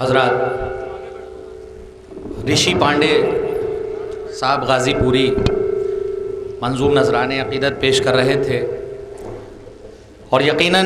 حضرات، رشی پانڈے صاحب غازی پوری منظوم نذران عقیدت پیش کر رہے تھے، اور یقیناً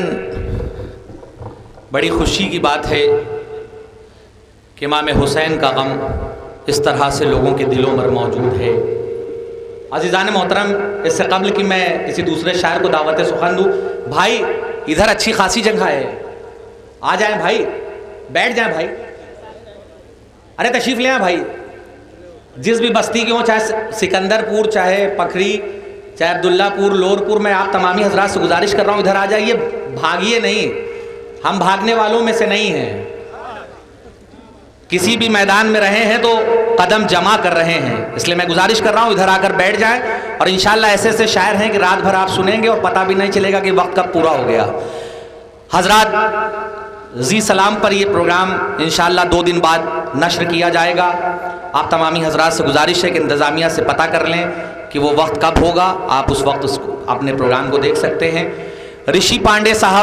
بڑی خوشی کی بات ہے کہ امام حسین کا غم اس طرح سے لوگوں کے دلوں میں موجود ہے۔ عزیزان محترم، اس سے قبل کہ میں کسی دوسرے شاعر کو دعوت سخن دوں، بھائی ادھر اچھی خاصی جگہ ہے، آ جائیں بھائی، بیٹھ جائیں بھائی، ارے تشریف لیں بھائی، جس بھی بستی کے ہوں، چاہے سکندر پور، چاہے پکھری، چاہے عبداللہ پور، لور پور، میں آپ تمامی حضرات سے گزارش کر رہا ہوں ادھر آ جائیے، بھاگیے نہیں، ہم بھاگنے والوں میں سے نہیں ہیں، کسی بھی میدان میں رہے ہیں تو قدم جمع کر رہے ہیں، اس لیے میں گزارش کر رہا ہوں ادھر آ کر بیٹھ جائیں، اور انشاءاللہ ایسے ایسے شاعر ہیں کہ رات بھر آپ سنیں گے اور پتہ بھی نہیں چلے گا کہ وقت کب پورا ہو گیا۔ حضرات، زی سلام پر یہ پروگرام انشاءاللہ 2 دن بعد نشر کیا جائے گا۔ آپ تمامی حضرات سے گزارش ہے کہ انتظامیہ سے پتہ کر لیں کہ وہ وقت کب ہوگا، آپ اس وقت اپنے پروگرام کو دیکھ سکتے ہیں۔ رشی پانڈے صاحب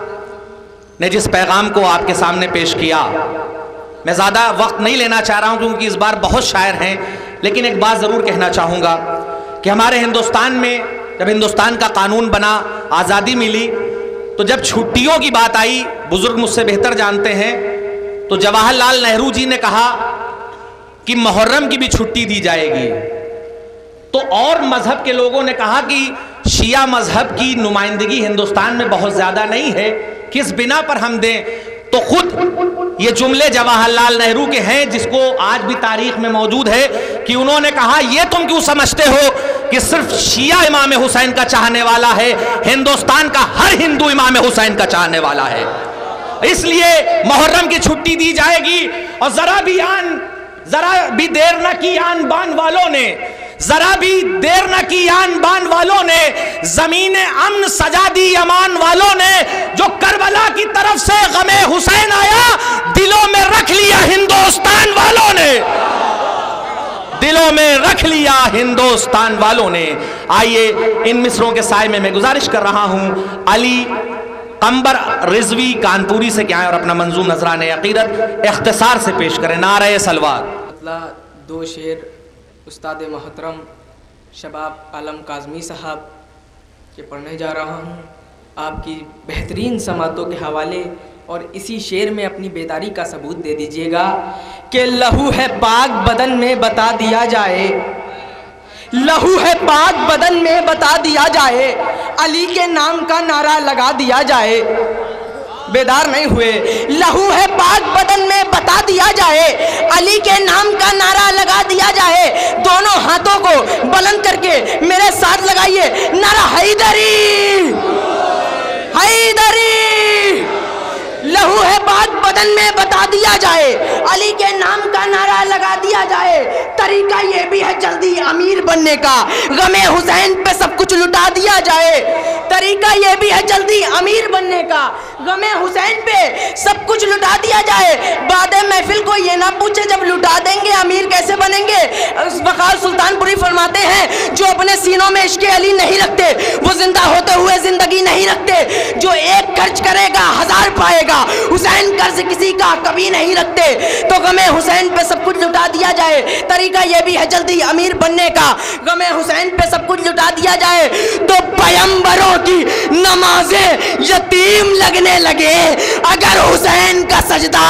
نے جس پیغام کو آپ کے سامنے پیش کیا، میں زیادہ وقت نہیں لینا چاہ رہا ہوں کیونکہ اس بار بہت شاعر ہیں، لیکن ایک بات ضرور کہنا چاہوں گا کہ ہمارے ہندوستان میں جب ہندوستان کا قانون بنا، آزادی ملی، تو جب چھٹیوں کی بات آئی، بزرگ مجھ سے بہتر جانتے ہیں، تو جواہر لال نہرو جی نے کہا کہ محرم کی بھی چھٹی دی جائے گی، تو اور مذہب کے لوگوں نے کہا کہ شیعہ مذہب کی نمائندگی ہندوستان میں بہت زیادہ نہیں ہے، کس بنا پر ہم دیں؟ تو خود یہ جملے جواہر لال نہرو کے ہیں، جس کو آج بھی تاریخ میں موجود ہے، کہ انہوں نے کہا یہ تم کیوں سمجھتے ہو کہ صرف شیعہ امام حسین کا چاہنے والا ہے، ہندوستان کا ہر ہندو امام حسین کا چاہنے والا ہے، اس لیے محرم کی چھٹی دی جائے گی۔ اور ذرا بھی دیر نہ کی آن بان والوں نے، ذرا بھی دیر نہ کی آن بان والوں نے، زمین امن سجا دی امان والوں نے، جو کربلا کی طرف سے غم حسین آیا، دلوں میں رکھ لیا ہندوستان والوں نے، دلوں میں رکھ لیا ہندوستان والوں نے۔ آئیے ان مصروں کے سائے میں گزارش کر رہا ہوں علی قمبر رضوی کانپوری سے کہ آئیں اور اپنا منظوم نذران عقیدت اختصار سے پیش کریں۔ نعرہ سلوات۔ 2 شعر استاد محترم شباب عالم کاظمی صاحب کے پڑھنے جا رہا ہوں، آپ کی بہترین سماعتوں کے حوالے، اور اسی شعر میں اپنی بیداری کا ثبوت دے دیجئے گا کہ لہو ہے پاک بدن میں بتا دیا جائے، لہو ہے پاک بدن میں بتا دیا جائے، علی کے نام کا نعرہ لگا دیا جائے۔ بیدار نہیں ہوئے؟ لہو ہے پاک بدن میں بتا دیا جائے، علی کے نام کا نعرہ لگا دیا جائے، دونوں ہاتھوں کو بلند کر کے میرے ساتھ لگائیے، نعرہ حیدری حیدری۔ لہو ہے پاک بدن میں بتا دیا جائے، علی کے نام کا نعرہ لگا دیا جائے، طریقہ یہ بھی ہے جلدی امیر بننے کا، غم حسین پہ سب کچھ لٹا دیا جائے، طریقہ یہ بھی ہے جلدی امیر بننے کا، غم حسین پہ سب کچھ لٹا دیا جائے۔ بعد محفل کو یہ نہ پوچھے جب لٹا دیں گے امیر کیسے بنیں گے۔ وقار سلطان پوری فرماتے ہیں جو اپنے سینوں میں عشق علی نہیں رکھتے وہ زندہ ہوتے ہوئے زندگی نہیں رکھتے، جو ایک خرچ کرے گا 1000 پائے گا، حسین قرض کسی کا کبھی نہیں رکھتے، تو غم حسین پہ سب کچھ لٹا دیا جائے، طریقہ یہ بھی ہے جلدی امیر بننے کا، غم حسین پہ سب کچھ لٹا دیا جائے، تو پیغمبروں کی نمازیں یتیم لگنے لگے اگر حسین کا سجدہ۔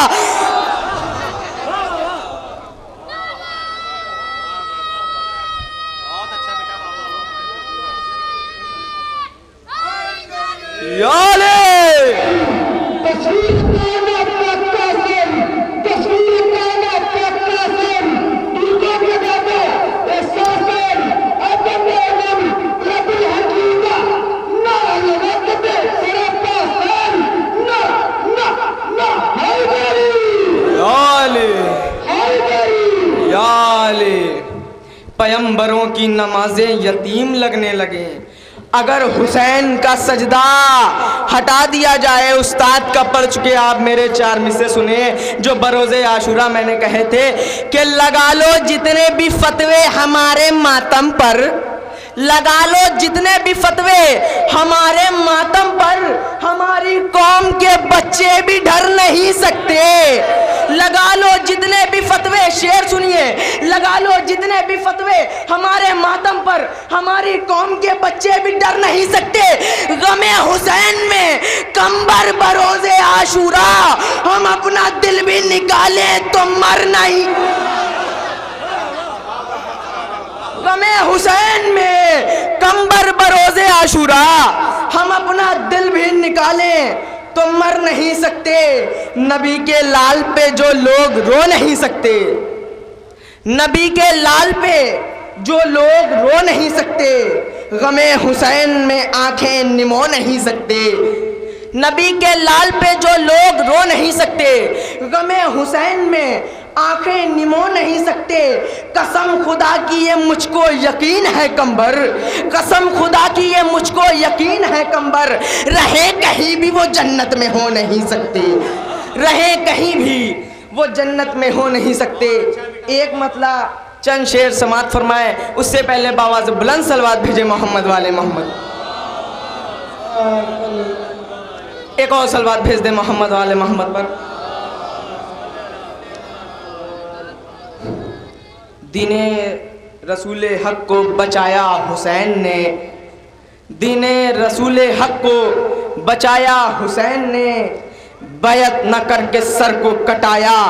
پیغمبروں کی نمازیں یتیم لگنے لگیں اگر حسین کا سجدہ ہٹا دیا جائے۔ استاد کا پڑھ چکے آپ میرے 4 مصرے سنیں جو بروز عاشوراء میں نے کہے تھے کہ لگا لو جتنے بھی فتوے ہمارے ماتم پر، لگا لو جتنے بھی فتوے ہمارے ماتم پر، ہماری قوم کے بچے بھی ڈر نہیں سکتے، یہ شعر سنیے، لگا لو جتنے بھی فتوے ہمارے ماتم پر، ہماری قوم کے بچے بھی ڈر نہیں سکتے۔ غم حسین میں کمبر بروز عاشوراء، ہم اپنا دل بھی نکالیں تو مر نہیں۔ غم حسین میں کمبر بروز عاشوراء، ہم اپنا دل بھی نکالیں تو مر نہیں سکتے۔ نبی کے لال پہ جو لوگ رو نہیں سکتے، نبی کے لال پہ جو لوگ رو نہیں سکتے، غم حسین میں آنکھیں نمو نہیں سکتے۔ نبی کے لال پہ جو لوگ رو نہیں سکتے، غم حسین میں آنکھیں نمو نہیں سکتے۔ قسم خدا کی یہ مجھ کو یقین ہے کمبر، قسم خدا کی یہ مجھ کو یقین ہے کمبر، رہے کہیں بھی وہ جنت میں ہو نہیں سکتے، رہے کہیں بھی وہ جنت میں ہو نہیں سکتے۔ ایک مطلع چند شعر سماعت فرمائے، اس سے پہلے باواز بلند صلوات بھیجے محمد والے محمد۔ ایک اور صلوات بھیج دے محمد والے محمد پر۔ دین رسول حق کو بچایا حسین نے، دین رسول حق کو بچایا حسین نے، بیعت نہ کر کے سر کو کٹایا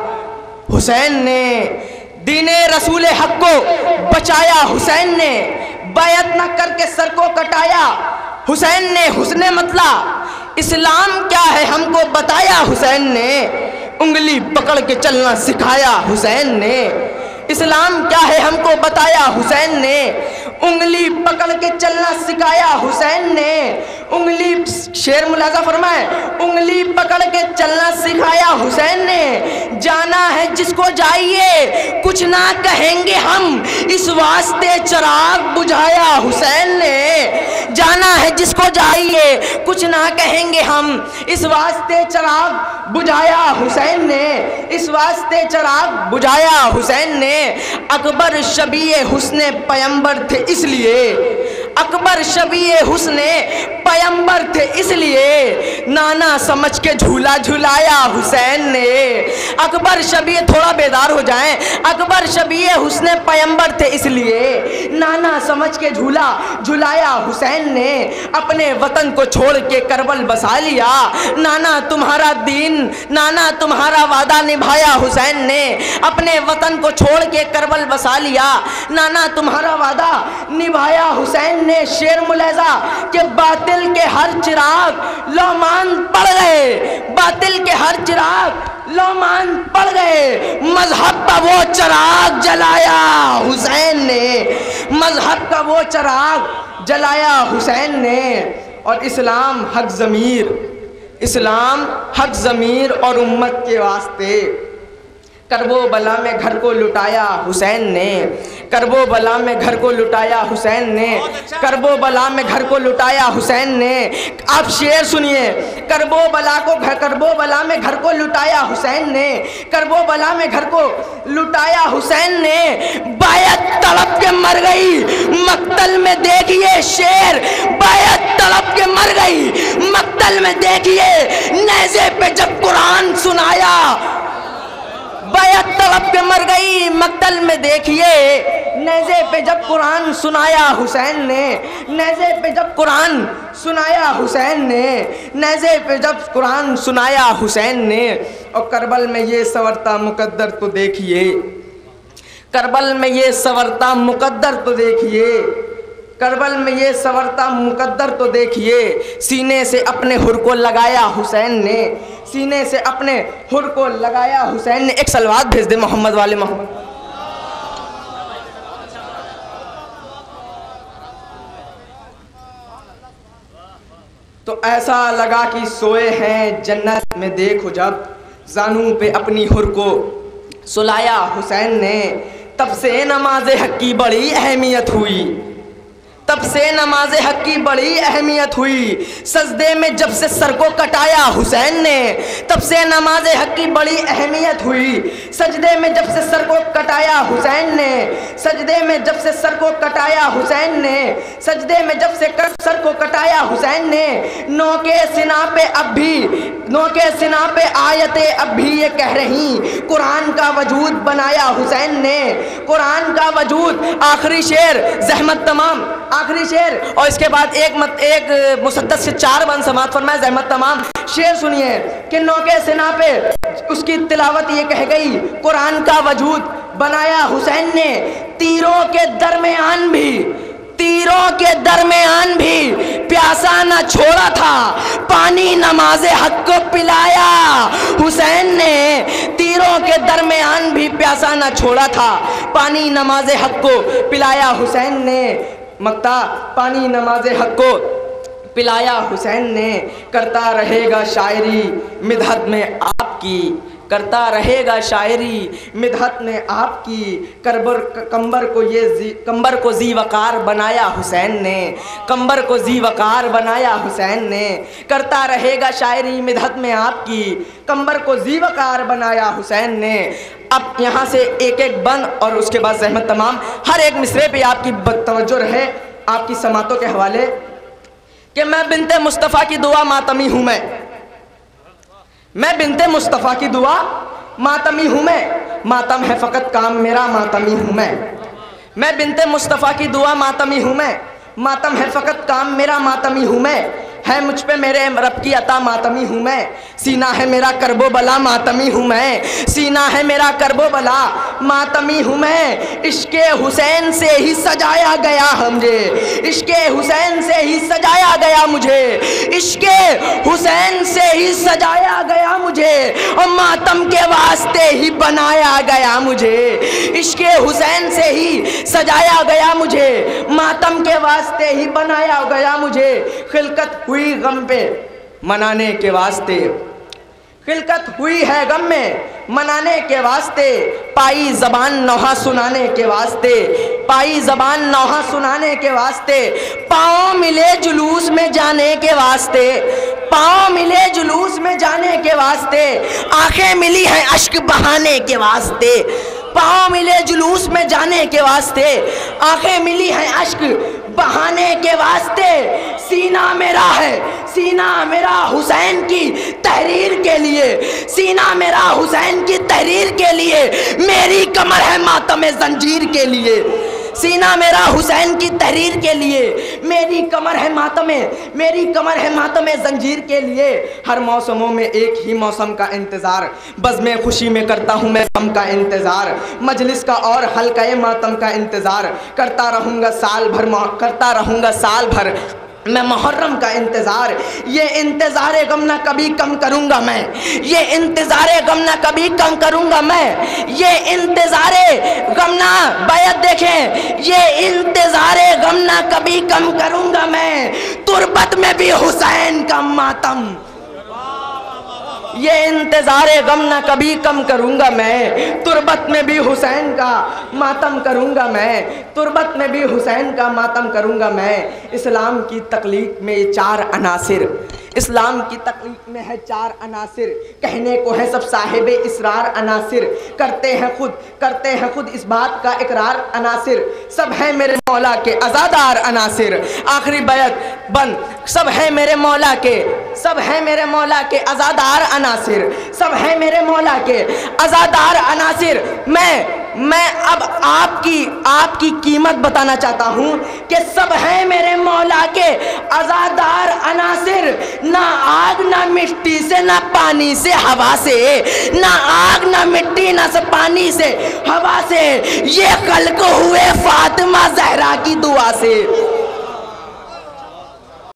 حسین نے۔ دین رسول حق کو بچایا حسین نے، بیعت نہ کر کے سر کو کٹایا حسین نے۔ حسن مطلع اسلام کیا ہے ہم کو بتایا حسین نے، انگلی پکڑ کے چلنا سکھایا حسین نے۔ اسلام کیا ہے ہم کو بتایا حسین نے، انگلی پکڑ کے چلنا سکھایا حسین نے۔ انگلی شعر ملاحظہ فرمائے، انگلی پکڑ کے چلنا سکھایا حسین نے۔ جانا ہے جس کو جائیے کچھ نہ کہیں گے ہم، اس واسطے چراغ بجھایا حسین نے۔ جانا ہے جس کو جائیے کچھ نہ کہیں گے ہم، اس واسطے چراغ بجھایا حسین نے، اس واسطے چراغ بجھایا حسین نے۔ اکبر شبیہ حسن پیمبر تھے اس لیے، اکبر شبیہ حسن پیمبر تھے اس لیے، نانا سمجھ کے جھولا جھلایا حسین نے۔ اکبر شبیہ، تھوڑا بیدار ہو جائیں، اکبر شبیہ حسن پیمبر تھے اس لیے، نانا سمجھ کے جھولا جھلایا حسین نے۔ اپنے وطن کو چھوڑ کے کربل بسا لیا، نانا تمہارا دین، نانا تمہارا وعدہ نبھایا حسین نے۔ اپنے وطن کو چھوڑ کے کربل بسا لیا، نانا تمہارا وعدہ نبھایا حسین نے۔ شعر ملاحظہ کہ باطل کے ہر چراغ لومان پڑ گئے، باطل کے ہر چراغ لومان پڑ گئے، مذہب کا وہ چراغ جلایا حسین نے، مذہب کا وہ چراغ جلایا حسین نے۔ اور اسلام حق ضمیر، اسلام حق ضمیر اور امت کے واسطے کرب و بلا میں گھر کو لٹایا حسین نے، کرب و بلا میں گھر کو لٹایا حسین نے، کرب و بلا میں گھر کو لٹایا حسین نے۔ آپ شعر سنیے، کرب و بلا کو کرب و بلا میں گھر کو لٹایا حسین نے، کرب و بلا میں گھر کو لٹایا حسین نے۔ بیعت تڑپ کے مر گئی مقتل میں دیکھیے شعر، بیعت تڑپ کے مر گئی مقتل میں دیکھیے، نیزے پہ جب قرآن سنایا، بیعت تڑپ کے مر گئی مقتل میں دیکھیے، نیزے پہ جب قرآن سنایا حسین نے، نیزے پہ جب قرآن سنایا حسین نے، نیزے پہ جب قرآن سنایا حسین نے۔ اور کربل میں یہ سنورتا مقدر تو دیکھیے، کربل میں یہ سنورتا مقدر تو دیکھیے، کربل میں یہ سنورتا مقدر تو دیکھیے، سینے سے اپنے ہر کو لگایا حسین نے، سینے سے اپنے ہر کو لگایا حسین نے۔ ایک صلوات بھیج دے محمد والے محمد۔ تو ایسا لگا کہ سوئے ہیں جنت میں دیکھو جب، زانوں پہ اپنی ہر کو سلایا حسین نے۔ تب سے نماز حق کی بڑی اہمیت ہوئی، تب سے نماز حق کی بڑی اہمیت ہوئی، سجدے میں جب سے سر کو کٹایا حسین نے، تب سے نماز حق کی بڑی اہمیت ہوئی، سجدے میں جب سے سر کو کٹایا حسین نے، سجدے میں جب سے سر کو کٹایا حسین نے، سجدے میں جب سے سر کو کٹایا حسین نے، نو کے سنا پہ آیتیں اب بھی یہ کہہ رہی، قرآن کا وجود بنایا حسین نے، قرآن کا وجود۔ آخری شعر زحمت تمام، آخری شعر، اور اس کے بعد ایک مسدس سے 4 بند سماعت فرمائے زحمت تمام۔ شعر سنیے کہ نو کے سنا پہ اس کی تلاوت یہ کہہ گئی، قرآن کا وجود بنایا حسین نے، تیروں کے درمیان بھی پیاسا نہ چھوڑا تھا، پانی نماز حق کو پلایا حسین نے، تیروں کے درمیان بھی پیاسا نہ چھوڑا تھا، پانی نماز حق کو پلایا حسین نے، مقطع پانی نماز حق کو پلایا حسین نے، کرتا رہے گا شاعری مدحت میں آپ کی، کرتا رہے گا شاعری مدحت میں آپ کی، کمبر کو ذی وقار بنایا حسین نے، کمبر کو ذی وقار بنایا حسین نے، کرتا رہے گا شاعری مدحت میں آپ کی، کمبر کو ذی وقار بنایا حسین نے۔ اب یہاں سے ایک بند اور اس کے بعد زحمت تمام، ہر ایک مصرے پہ آپ کی توجہ رہے آپ کی سماعتوں کے حوالے کہ میں بنت مصطفیٰ کی دعا ماتمی ہوں، میں بنت مصطفیٰ کی دعا ماتمی ہوں، میں ماتم ہے فقط کام میرا ماتمی ہوں، میں بنت مصطفیٰ کی دعا ماتمی ہوں، میں ماتم ہے فقط کام میرا ماتمی ہوں، میں ہے مجھ پہ میرے رب کی عطا ماتمی ہوں، میں سینہ ہے میرا کرب و بلا ماتمی ہوں، میں سینہ ہے میرا کرب و بلا ماتمی ہوں، میں عشق حسین سے ہی سجایا گیا مجھے، عشق حسین سے ہی سجایا گیا مجھے، عشق حسین سے ہی سجایا گیا مجھے، اور ماتم کے واسطے ہی بنایا گیا مجھے، عشق حسین سے ہی سجایا گیا مجھے، ماتم کے واسطے ہی بنایا گیا مجھے، خلقت ہوئی غم پہ منانے کے واسطے، خلقت ہوئی ہے غم میں منانے کے واسطے، پائی زبان نوحہ سنانے کے واسطے، پائی زبان نوحہ سنانے کے واسطے، پاؤں ملے جلوس میں جانے کے واسطے، پاؤں ملے جلوس میں جانے کے واسطے، آنکھیں ملی ہیں اشک بہانے کے واسطے، پاؤں ملے جلوس میں جانے کے واسطے، آنکھیں ملی ہیں اشک بہانے کے واسطے، سینہ میرا ہے، سینہ میرا حسین کی تحریر کے لیے، سینہ میرا حسین کی تحریر کے لیے، میری کمر ہے ماتم زنجیر کے لیے، سینہ میرا حسین کی تحریر کے لیے، میری کمر ہے ماتم زنجیر کے لیے، ہر موسموں میں ایک ہی موسم کا انتظار، بزم خوشی میں کرتا ہوں میں غم کا انتظار، مجلس کا اور حلقہ ماتم کا انتظار، کرتا رہوں گا سال بھر میں محرم کا انتظار، یہ انتظار غم نہ کبھی کم کروں گا میں، یہ انتظار غم نہ کبھی کم کروں گا میں، یہ انتظار غم نہ بیعت دیکھیں، یہ انتظار غم نہ کبھی کم کروں گا میں، تربت میں بھی حسین کا ماتم، یہ انتظار غم نہ کبھی کم کروں گا میں، تربت میں بھی حسین کا ماتم کروں گا میں، تربت میں بھی حسین کا ماتم کروں گا میں۔ اسلام کی تخلیق میں 4 عناصر، اسلام کی تخلیق میں ہے 4 عناصر، کہنے کو ہے سب صاحب اسرار عناصر، کرتے ہیں خود اس بات کا اقرار عناصر، سب ہیں میرے مولا کے عزادار عناصر، آخری بیعت بند، سب ہیں میرے مولا کے عزادار عناصر، سب ہیں میرے مولا کے عزادار عناصر۔ میں اب آپ کی قیمت بتانا چاہتا ہوں کہ سب ہیں میرے مولا کے عزادار عناصر، نہ آگ نہ مٹی سے نہ پانی سے ہوا سے، نہ آگ نہ مٹی نہ پانی سے ہوا سے، یہ خلق ہوئے فاطمہ زہرا کی دعا سے،